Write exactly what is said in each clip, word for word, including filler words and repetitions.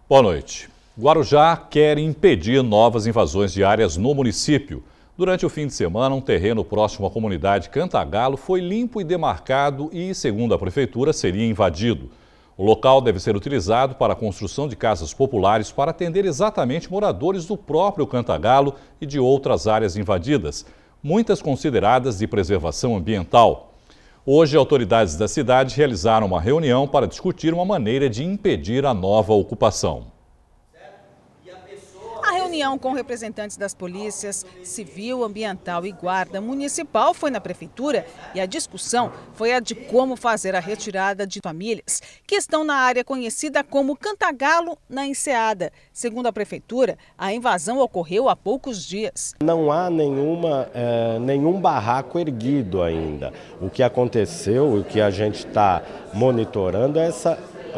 Boa noite. Guarujá quer impedir novas invasões de áreas no município. Durante o fim de semana, um terreno próximo à comunidade Cantagalo foi limpo e demarcado e, segundo a prefeitura, seria invadido. O local deve ser utilizado para a construção de casas populares para atender exatamente moradores do próprio Cantagalo e de outras áreas invadidas, muitas consideradas de preservação ambiental. Hoje, autoridades da cidade realizaram uma reunião para discutir uma maneira de impedir a nova ocupação. A reunião com representantes das polícias civil, ambiental e guarda municipal foi na prefeitura e a discussão foi a de como fazer a retirada de famílias que estão na área conhecida como Cantagalo, na Enseada. Segundo a prefeitura, a invasão ocorreu há poucos dias. Não há nenhuma, é, nenhum barraco erguido ainda. O que aconteceu, o que a gente está monitorando é essa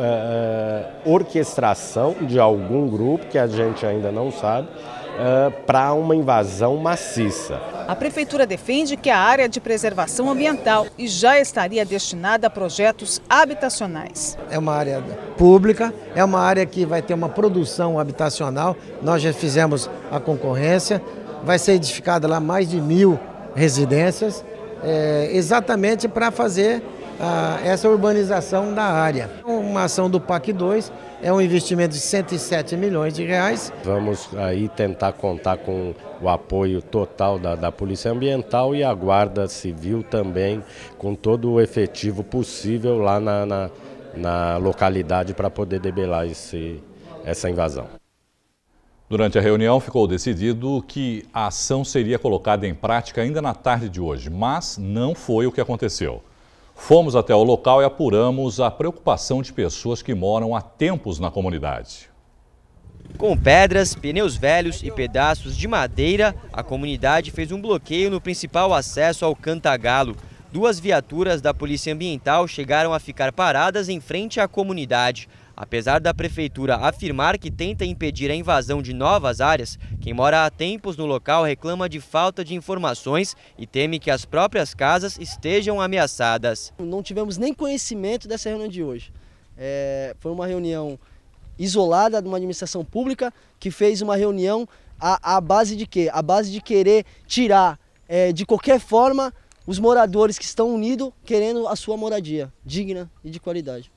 Uh, orquestração de algum grupo, que a gente ainda não sabe, uh, para uma invasão maciça. A prefeitura defende que a área de preservação ambiental e já estaria destinada a projetos habitacionais. É uma área pública, é uma área que vai ter uma produção habitacional. Nós já fizemos a concorrência, vai ser edificada lá mais de mil residências, é, exatamente para fazer Ah, essa urbanização da área. Uma ação do P A C dois é um investimento de cento e sete milhões de reais. Vamos aí tentar contar com o apoio total da, da Polícia Ambiental e a Guarda Civil também, com todo o efetivo possível lá na, na, na localidade para poder debelar esse, essa invasão. Durante a reunião ficou decidido que a ação seria colocada em prática ainda na tarde de hoje, mas não foi o que aconteceu. Fomos até o local e apuramos a preocupação de pessoas que moram há tempos na comunidade. Com pedras, pneus velhos e pedaços de madeira, a comunidade fez um bloqueio no principal acesso ao Cantagalo. Duas viaturas da Polícia Ambiental chegaram a ficar paradas em frente à comunidade. Apesar da prefeitura afirmar que tenta impedir a invasão de novas áreas, quem mora há tempos no local reclama de falta de informações e teme que as próprias casas estejam ameaçadas. Não tivemos nem conhecimento dessa reunião de hoje. É, foi uma reunião isolada de uma administração pública que fez uma reunião à, à base de quê? À base de querer tirar é, de qualquer forma os moradores que estão unidos querendo a sua moradia digna e de qualidade.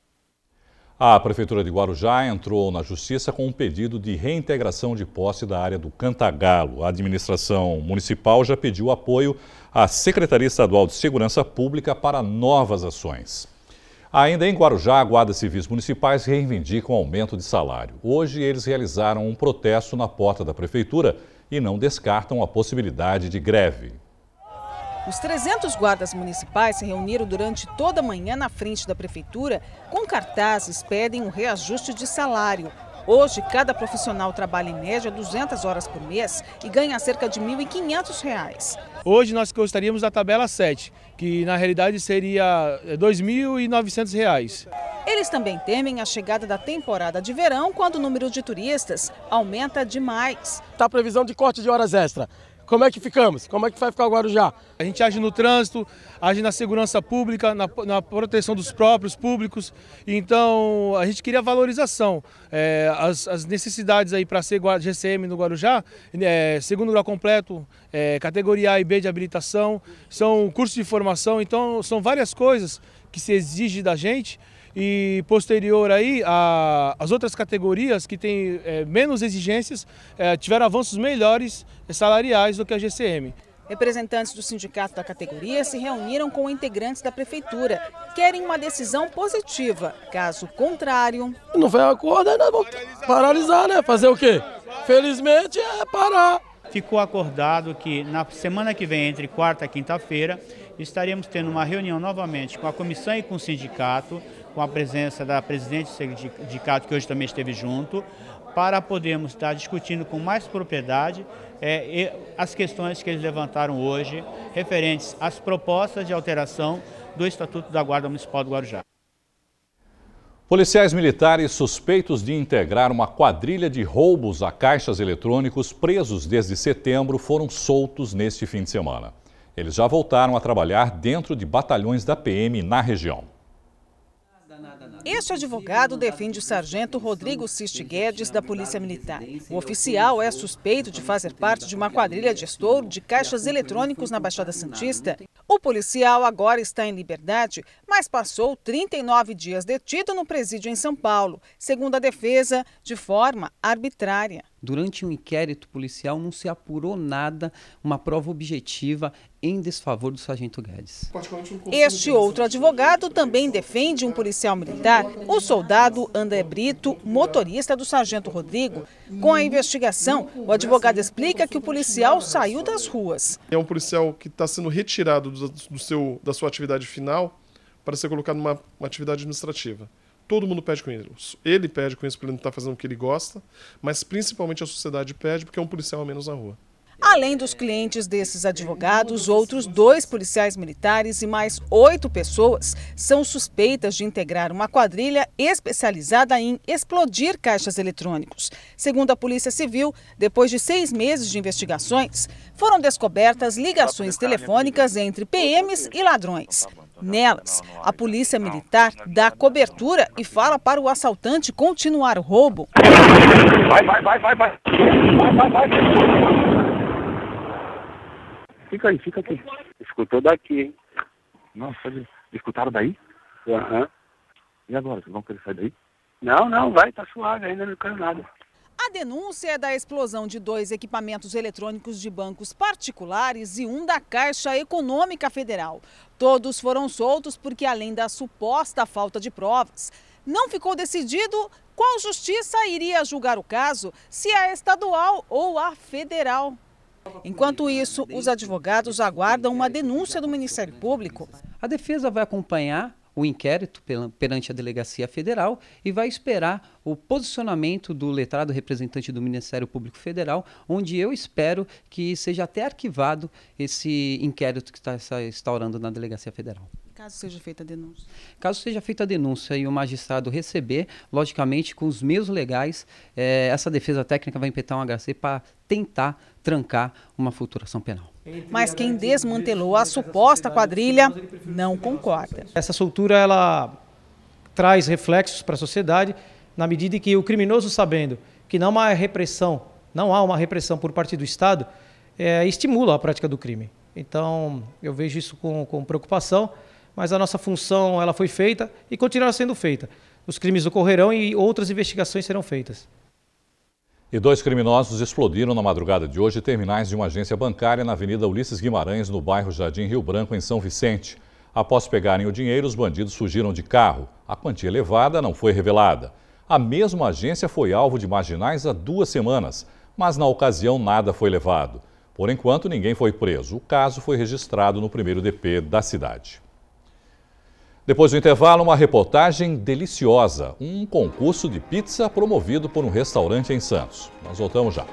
A Prefeitura de Guarujá entrou na Justiça com um pedido de reintegração de posse da área do Cantagalo. A administração municipal já pediu apoio à Secretaria Estadual de Segurança Pública para novas ações. Ainda em Guarujá, guardas civis municipais reivindicam aumento de salário. Hoje, eles realizaram um protesto na porta da Prefeitura e não descartam a possibilidade de greve. Os trezentos guardas municipais se reuniram durante toda a manhã na frente da prefeitura. Com cartazes, pedem um reajuste de salário. Hoje, cada profissional trabalha em média duzentas horas por mês e ganha cerca de mil e quinhentos reais. Hoje nós gostaríamos da tabela sete, que na realidade seria dois mil e novecentos reais. Eles também temem a chegada da temporada de verão, quando o número de turistas aumenta demais. Está a previsão de corte de horas extra. Como é que ficamos? Como é que vai ficar o Guarujá? A gente age no trânsito, age na segurança pública, na, na proteção dos próprios públicos. Então, a gente queria valorização. É, as, as necessidades aí para ser G C M no Guarujá, é, segundo grau completo, é, categoria A e B de habilitação, são cursos de formação. Então, são várias coisas que se exige da gente. E posterior aí, a, as outras categorias que têm é, menos exigências é, tiveram avanços melhores salariais do que a G C M. Representantes do sindicato da categoria se reuniram com integrantes da prefeitura. Querem uma decisão positiva. Caso contrário... Não foi acordo, ainda vamos paralisar, né? Fazer o quê? Felizmente é parar. Ficou acordado que na semana que vem, entre quarta e quinta-feira, estaremos tendo uma reunião novamente com a comissão e com o sindicato, com a presença da presidente do sindicato, que hoje também esteve junto, para podermos estar discutindo com mais propriedade é, as questões que eles levantaram hoje, referentes às propostas de alteração do Estatuto da Guarda Municipal do Guarujá. Policiais militares suspeitos de integrar uma quadrilha de roubos a caixas eletrônicos presos desde setembro foram soltos neste fim de semana. Eles já voltaram a trabalhar dentro de batalhões da P M na região. Este advogado defende o sargento Rodrigo Ciste Guedes, da Polícia Militar. O oficial é suspeito de fazer parte de uma quadrilha de estouro de caixas eletrônicos na Baixada Santista. O policial agora está em liberdade, mas passou trinta e nove dias detido no presídio em São Paulo, segundo a defesa, de forma arbitrária. Durante um inquérito policial não se apurou nada, uma prova objetiva em desfavor do sargento Guedes. Este outro advogado também defende um policial militar, o soldado André Brito, motorista do sargento Rodrigo. Com a investigação, o advogado explica que o policial saiu das ruas. É um policial que está sendo retirado do, do seu, da sua atividade final para ser colocado numa uma atividade administrativa. Todo mundo pede com isso. Ele pede com isso porque ele não está fazendo o que ele gosta, mas principalmente a sociedade pede porque é um policial a menos na rua. Além dos clientes desses advogados, outros dois policiais militares e mais oito pessoas são suspeitas de integrar uma quadrilha especializada em explodir caixas eletrônicos. Segundo a Polícia Civil, depois de seis meses de investigações, foram descobertas ligações telefônicas entre P Ms e ladrões. Nelas, a Polícia Militar dá cobertura e fala para o assaltante continuar o roubo. Vai, vai, vai, vai, vai. Vai, vai, vai. Fica aí, fica aqui. Escutou daqui, hein? Nossa, escutaram daí? Aham. Uhum. E agora, vocês vão querer sair daí? Não, não, vai, tá suave, ainda não quero nada. A denúncia é da explosão de dois equipamentos eletrônicos de bancos particulares e um da Caixa Econômica Federal. Todos foram soltos porque, além da suposta falta de provas, não ficou decidido qual justiça iria julgar o caso, se a estadual ou a federal. Enquanto isso, os advogados aguardam uma denúncia do Ministério Público. A defesa vai acompanhar o inquérito perante a Delegacia Federal e vai esperar o posicionamento do letrado representante do Ministério Público Federal, onde eu espero que seja até arquivado esse inquérito que está instaurando na Delegacia Federal. Caso seja feita a denúncia. Caso seja feita a denúncia e o magistrado receber, logicamente, com os meios legais, eh, essa defesa técnica vai impetar um H C para tentar trancar uma futura ação penal. Mas quem desmantelou a suposta quadrilha não concorda. Essa soltura ela traz reflexos para a sociedade, na medida em que o criminoso, sabendo que não há repressão, não há uma repressão por parte do Estado, é, estimula a prática do crime. Então, eu vejo isso com, com preocupação, mas a nossa função ela foi feita e continuará sendo feita. Os crimes ocorrerão e outras investigações serão feitas. E dois criminosos explodiram na madrugada de hoje terminais de uma agência bancária na Avenida Ulisses Guimarães, no bairro Jardim Rio Branco, em São Vicente. Após pegarem o dinheiro, os bandidos fugiram de carro. A quantia levada não foi revelada. A mesma agência foi alvo de marginais há duas semanas, mas na ocasião nada foi levado. Por enquanto, ninguém foi preso. O caso foi registrado no primeiro D P da cidade. Depois do intervalo, uma reportagem deliciosa, um concurso de pizza promovido por um restaurante em Santos. Nós voltamos já.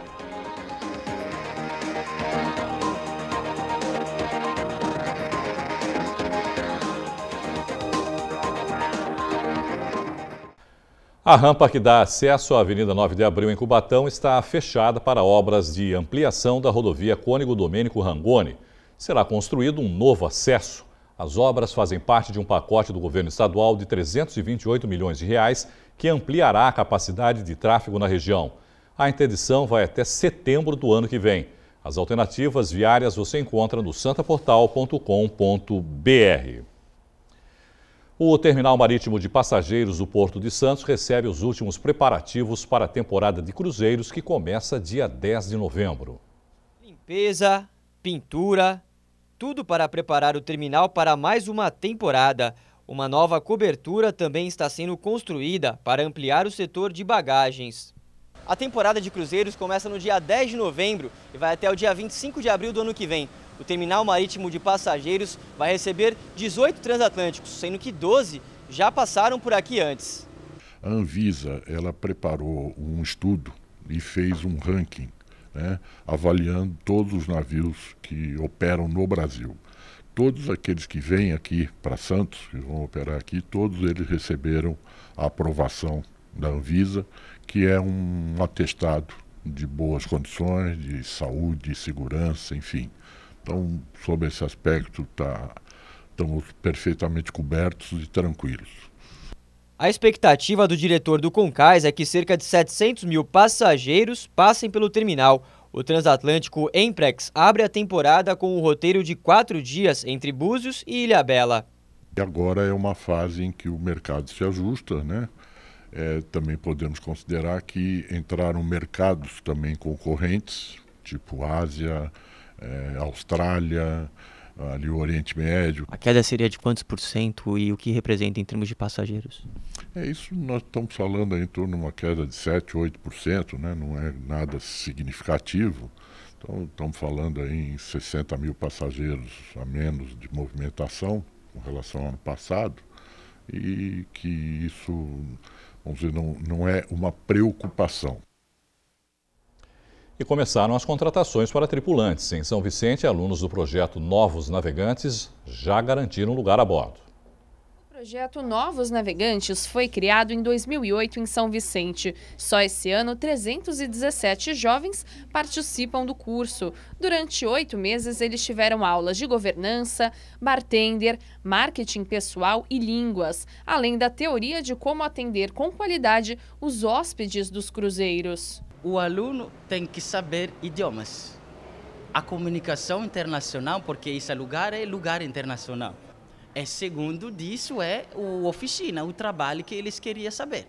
A rampa que dá acesso à Avenida nove de Abril em Cubatão está fechada para obras de ampliação da rodovia Cônego Domênico Rangoni. Será construído um novo acesso. As obras fazem parte de um pacote do governo estadual de trezentos e vinte e oito milhões de reais que ampliará a capacidade de tráfego na região. A interdição vai até setembro do ano que vem. As alternativas viárias você encontra no santaportal ponto com ponto br. O terminal marítimo de passageiros do Porto de Santos recebe os últimos preparativos para a temporada de cruzeiros que começa dia dez de novembro. Limpeza, pintura, tudo para preparar o terminal para mais uma temporada. Uma nova cobertura também está sendo construída para ampliar o setor de bagagens. A temporada de cruzeiros começa no dia dez de novembro e vai até o dia vinte e cinco de abril do ano que vem. O terminal marítimo de passageiros vai receber dezoito transatlânticos, sendo que doze já passaram por aqui antes. A Anvisa, ela preparou um estudo e fez um ranking, né, avaliando todos os navios que operam no Brasil. Todos aqueles que vêm aqui para Santos, que vão operar aqui, todos eles receberam a aprovação da Anvisa, que é um atestado de boas condições, de saúde, segurança, enfim. Então, sob esse aspecto, tá, estamos perfeitamente cobertos e tranquilos. A expectativa do diretor do Concais é que cerca de setecentos mil passageiros passem pelo terminal. O transatlântico Emprex abre a temporada com um roteiro de quatro dias entre Búzios e Ilhabela. E agora é uma fase em que o mercado se ajusta, né? É, também podemos considerar que entraram mercados também concorrentes, tipo Ásia, é, Austrália, ali o Oriente Médio. A queda seria de quantos por cento e o que representa em termos de passageiros? É isso, nós estamos falando aí em torno de uma queda de sete, oito por cento, né? Não é nada significativo. Então estamos falando aí em sessenta mil passageiros a menos de movimentação com relação ao ano passado, e que isso, vamos dizer, não, não é uma preocupação. E começaram as contratações para tripulantes. Em São Vicente, alunos do projeto Novos Navegantes já garantiram lugar a bordo. O projeto Novos Navegantes foi criado em dois mil e oito em São Vicente. Só esse ano, trezentos e dezessete jovens participam do curso. Durante oito meses, eles tiveram aulas de governança, bartender, marketing pessoal e línguas, além da teoria de como atender com qualidade os hóspedes dos cruzeiros. O aluno tem que saber idiomas, a comunicação internacional, porque esse lugar é lugar internacional. E segundo disso é a oficina, o trabalho que eles queriam saber.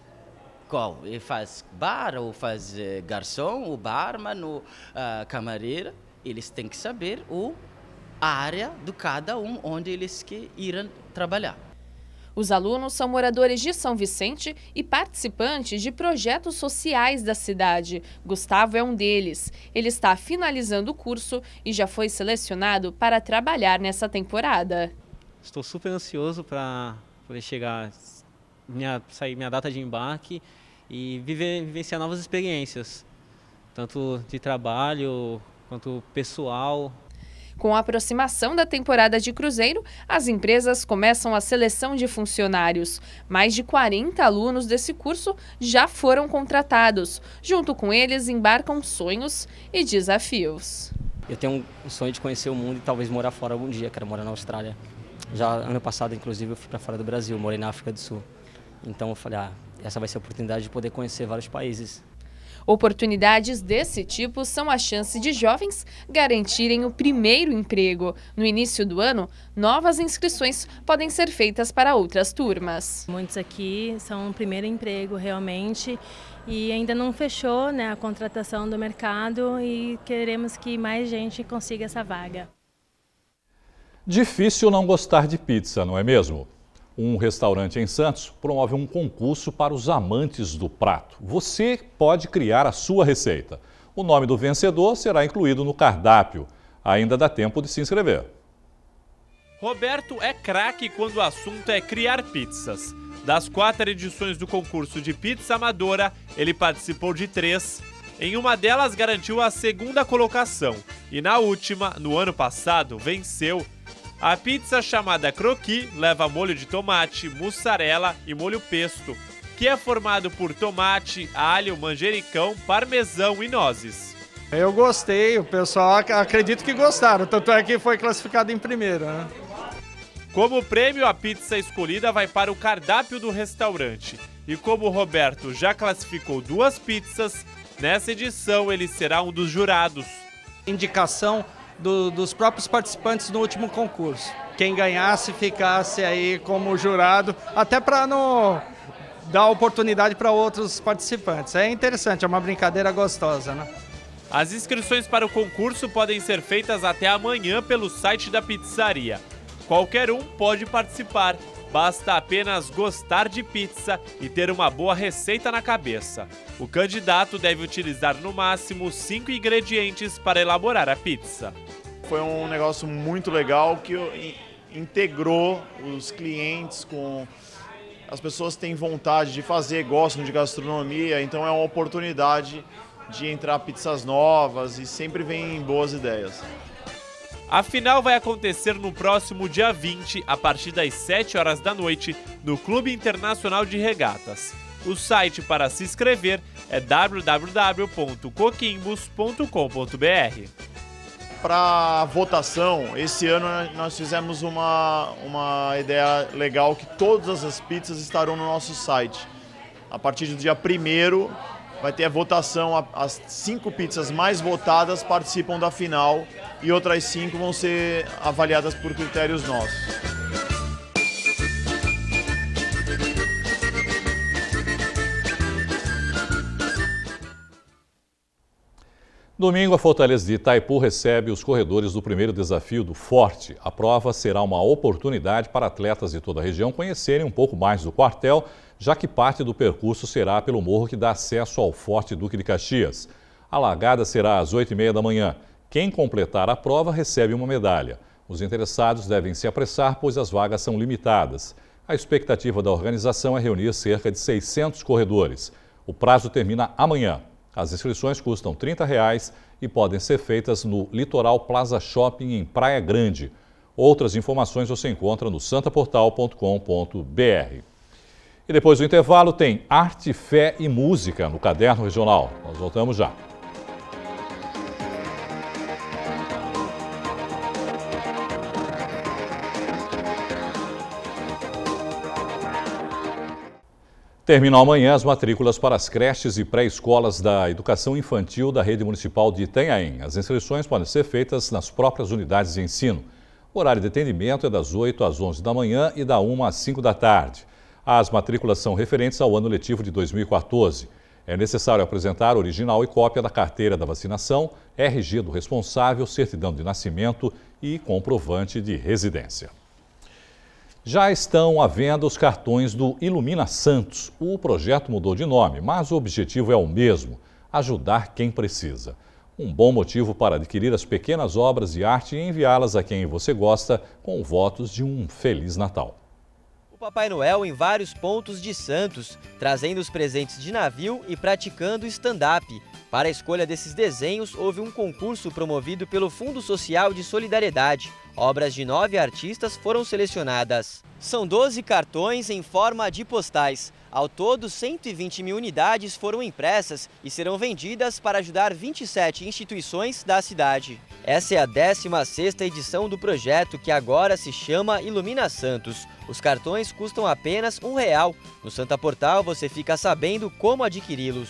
Qual? Ele faz bar, ou faz eh, garçom, ou barman, ou uh, camareira. Eles têm que saber o, a área de cada um, onde eles que irão trabalhar. Os alunos são moradores de São Vicente e participantes de projetos sociais da cidade. Gustavo é um deles. Ele está finalizando o curso e já foi selecionado para trabalhar nessa temporada. Estou super ansioso para poder chegar, minha, sair minha data de embarque e viver, vivenciar novas experiências, tanto de trabalho quanto pessoal. Com a aproximação da temporada de cruzeiro, as empresas começam a seleção de funcionários. Mais de quarenta alunos desse curso já foram contratados. Junto com eles, embarcam sonhos e desafios. Eu tenho um sonho de conhecer o mundo e talvez morar fora algum dia. Quero morar na Austrália. Já ano passado, inclusive, eu fui para fora do Brasil, morei na África do Sul. Então eu falei, ah, essa vai ser a oportunidade de poder conhecer vários países. Oportunidades desse tipo são a chance de jovens garantirem o primeiro emprego. No início do ano, novas inscrições podem ser feitas para outras turmas. Muitos aqui são o primeiro emprego realmente e ainda não fechou, né, a contratação do mercado e queremos que mais gente consiga essa vaga. Difícil não gostar de pizza, não é mesmo? Um restaurante em Santos promove um concurso para os amantes do prato. Você pode criar a sua receita. O nome do vencedor será incluído no cardápio. Ainda dá tempo de se inscrever. Roberto é craque quando o assunto é criar pizzas. Das quatro edições do concurso de pizza amadora, ele participou de três. Em uma delas garantiu a segunda colocação e na última, no ano passado, venceu. A pizza chamada croquis leva molho de tomate, mussarela e molho pesto, que é formado por tomate, alho, manjericão, parmesão e nozes. Eu gostei, o pessoal acredito que gostaram, tanto é que foi classificado em primeiro, né? Como prêmio, a pizza escolhida vai para o cardápio do restaurante. E como o Roberto já classificou duas pizzas, nessa edição ele será um dos jurados. Indicação Do, dos próprios participantes no último concurso. Quem ganhasse ficasse aí como jurado, até para não dar oportunidade para outros participantes. É interessante, é uma brincadeira gostosa, né? As inscrições para o concurso podem ser feitas até amanhã pelo site da pizzaria. Qualquer um pode participar, basta apenas gostar de pizza e ter uma boa receita na cabeça. O candidato deve utilizar no máximo cinco ingredientes para elaborar a pizza. Foi um negócio muito legal que integrou os clientes com... As pessoas têm vontade de fazer, gostam de gastronomia, então é uma oportunidade de entrar pizzas novas e sempre vem boas ideias. A final vai acontecer no próximo dia vinte, a partir das sete horas da noite, no Clube Internacional de Regatas. O site para se inscrever é w w w ponto coquimbos ponto com ponto b r. Para votação, esse ano nós fizemos uma, uma ideia legal que todas as pizzas estarão no nosso site. A partir do dia primeiro vai ter a votação, as cinco pizzas mais votadas participam da final e outras cinco vão ser avaliadas por critérios nossos. Domingo, a Fortaleza de Itaipu recebe os corredores do primeiro desafio do Forte. A prova será uma oportunidade para atletas de toda a região conhecerem um pouco mais do quartel, já que parte do percurso será pelo morro que dá acesso ao Forte Duque de Caxias. A largada será às oito e meia da manhã. Quem completar a prova recebe uma medalha. Os interessados devem se apressar, pois as vagas são limitadas. A expectativa da organização é reunir cerca de seiscentos corredores. O prazo termina amanhã. As inscrições custam trinta reais e podem ser feitas no Litoral Plaza Shopping, em Praia Grande. Outras informações você encontra no santa portal ponto com ponto br. E depois do intervalo tem Arte, Fé e Música no Caderno Regional. Nós voltamos já. Terminam amanhã as matrículas para as creches e pré-escolas da educação infantil da rede municipal de Itanhaém. As inscrições podem ser feitas nas próprias unidades de ensino. O horário de atendimento é das oito às onze da manhã e da uma às cinco da tarde. As matrículas são referentes ao ano letivo de dois mil e quatorze. É necessário apresentar original e cópia da carteira da vacinação, R G do responsável, certidão de nascimento e comprovante de residência. Já estão à venda os cartões do Ilumina Santos. O projeto mudou de nome, mas o objetivo é o mesmo: ajudar quem precisa. Um bom motivo para adquirir as pequenas obras de arte e enviá-las a quem você gosta, com votos de um Feliz Natal. O Papai Noel em vários pontos de Santos, trazendo os presentes de navio e praticando stand-up. Para a escolha desses desenhos, houve um concurso promovido pelo Fundo Social de Solidariedade. Obras de nove artistas foram selecionadas. São doze cartões em forma de postais. Ao todo, cento e vinte mil unidades foram impressas e serão vendidas para ajudar vinte e sete instituições da cidade. Essa é a décima sexta edição do projeto, que agora se chama Ilumina Santos. Os cartões custam apenas um real. No Santa Portal você fica sabendo como adquiri-los.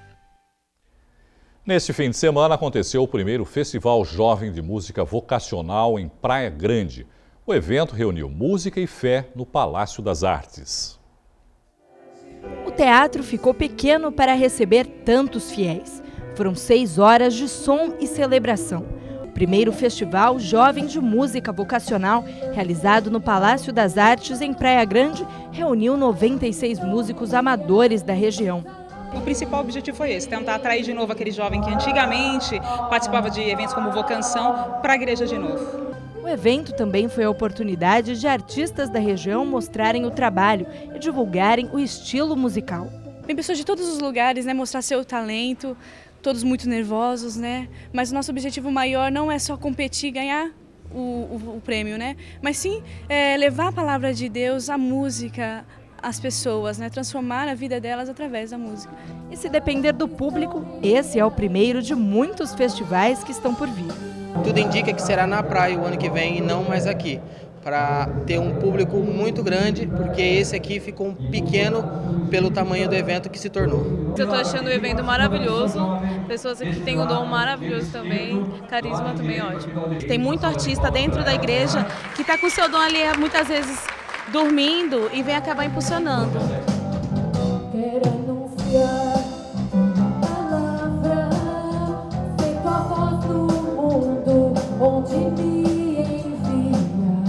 Neste fim de semana aconteceu o primeiro Festival Jovem de Música Vocacional em Praia Grande. O evento reuniu música e fé no Palácio das Artes. O teatro ficou pequeno para receber tantos fiéis. Foram seis horas de som e celebração. O primeiro Festival Jovem de Música Vocacional, realizado no Palácio das Artes em Praia Grande, reuniu noventa e seis músicos amadores da região. O principal objetivo foi esse, tentar atrair de novo aquele jovem que antigamente participava de eventos como Vocanção para a igreja de novo. O evento também foi a oportunidade de artistas da região mostrarem o trabalho e divulgarem o estilo musical. Vem pessoas de todos os lugares, né, mostrar seu talento, todos muito nervosos, né? Mas o nosso objetivo maior não é só competir e ganhar o, o, o prêmio, né? Mas sim é, levar a palavra de Deus, a música, as pessoas, né? Transformar a vida delas através da música. E se depender do público, esse é o primeiro de muitos festivais que estão por vir. Tudo indica que será na praia o ano que vem e não mais aqui, para ter um público muito grande, porque esse aqui ficou pequeno pelo tamanho do evento que se tornou. Eu estou achando o evento maravilhoso, pessoas aqui têm um dom maravilhoso também, carisma também ótimo. Tem muito artista dentro da igreja que está com o seu dom ali muitas vezes dormindo e vem acabar impulsionando. Quero anunciar a palavra, feito a voz do mundo, onde me envia.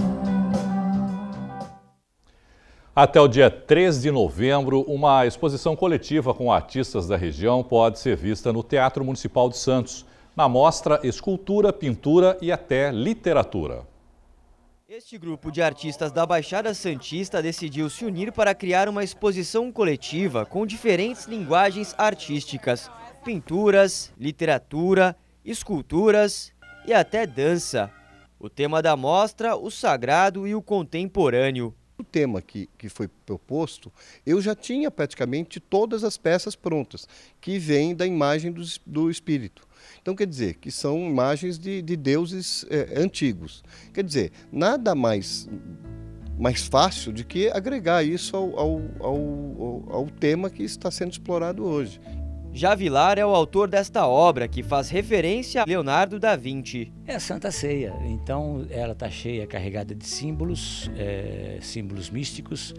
Até o dia três de novembro, uma exposição coletiva com artistas da região pode ser vista no Teatro Municipal de Santos. Na mostra, escultura, pintura e até literatura. Este grupo de artistas da Baixada Santista decidiu se unir para criar uma exposição coletiva com diferentes linguagens artísticas, pinturas, literatura, esculturas e até dança. O tema da mostra, o sagrado e o contemporâneo. O tema que, que foi proposto, eu já tinha praticamente todas as peças prontas, que vêm da imagem do, do espírito. Então, quer dizer, que são imagens de, de deuses é, antigos. Quer dizer, nada mais, mais fácil do que agregar isso ao, ao, ao, ao tema que está sendo explorado hoje. Já Vilar é o autor desta obra, que faz referência a Leonardo da Vinci. É a Santa Ceia, então ela está cheia, carregada de símbolos, é, símbolos místicos,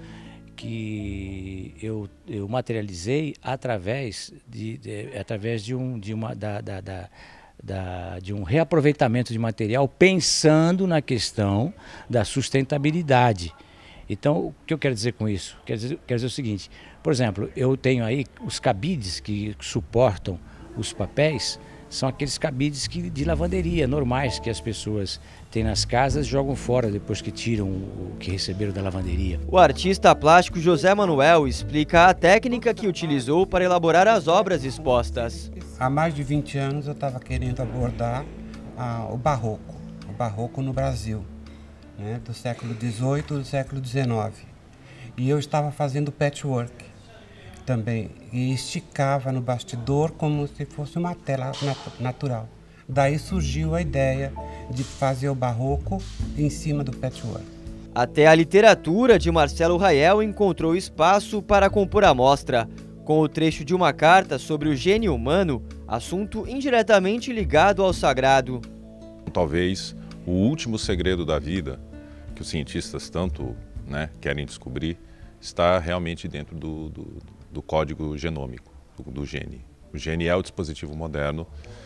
que eu, eu materializei através de, de, através de um, de, uma, da, da, da, da, de um reaproveitamento de material, pensando na questão da sustentabilidade. Então, o que eu quero dizer com isso? Quero dizer, quero dizer o seguinte, por exemplo, eu tenho aí os cabides que suportam os papéis, são aqueles cabides que, de lavanderia normais que as pessoas têm nas casas e jogam fora depois que tiram o que receberam da lavanderia. O artista plástico José Manuel explica a técnica que utilizou para elaborar as obras expostas. Há mais de vinte anos eu estava querendo abordar ah, o barroco, o barroco no Brasil. Né, do século dezoito, do século dezenove. E eu estava fazendo patchwork também, e esticava no bastidor como se fosse uma tela nat natural. Daí surgiu a ideia de fazer o barroco em cima do patchwork. Até a literatura de Marcelo Rael encontrou espaço para compor a mostra, com o trecho de uma carta sobre o gênio humano, assunto indiretamente ligado ao sagrado. Talvez o último segredo da vida que os cientistas tanto né, querem descobrir, está realmente dentro do, do, do código genômico, do, do gene. O gene é o dispositivo moderno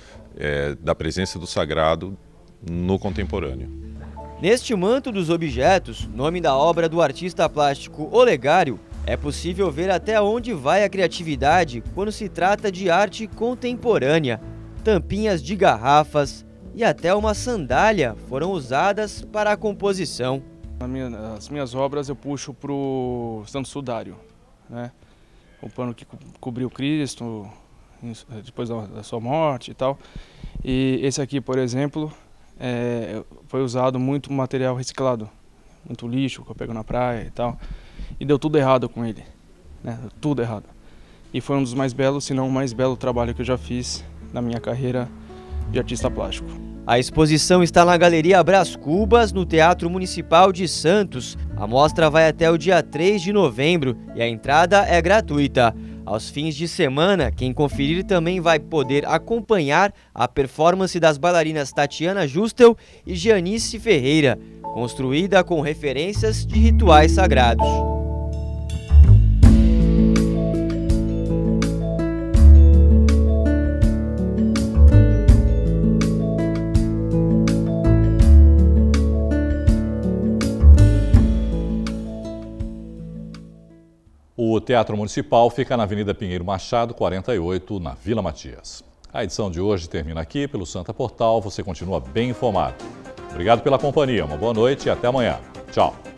é, da presença do sagrado no contemporâneo. Neste manto dos objetos, nome da obra do artista plástico Olegário, é possível ver até onde vai a criatividade quando se trata de arte contemporânea. Tampinhas de garrafas, e até uma sandália foram usadas para a composição. As minhas obras eu puxo para o Santo Sudário, né? O pano que co cobriu Cristo depois da, da sua morte e tal. E esse aqui, por exemplo, é, foi usado muito material reciclado, muito lixo que eu pego na praia e tal. E deu tudo errado com ele, né? Tudo errado. E foi um dos mais belos, se não o mais belo trabalho que eu já fiz na minha carreira de artista plástico. A exposição está na Galeria Brás Cubas, no Teatro Municipal de Santos. A mostra vai até o dia três de novembro e a entrada é gratuita. Aos fins de semana, quem conferir também vai poder acompanhar a performance das bailarinas Tatiana Justel e Gianice Ferreira, construída com referências de rituais sagrados. O Teatro Municipal fica na Avenida Pinheiro Machado, quarenta e oito, na Vila Matias. A edição de hoje termina aqui. Pelo Santa Portal, você continua bem informado. Obrigado pela companhia, uma boa noite e até amanhã. Tchau.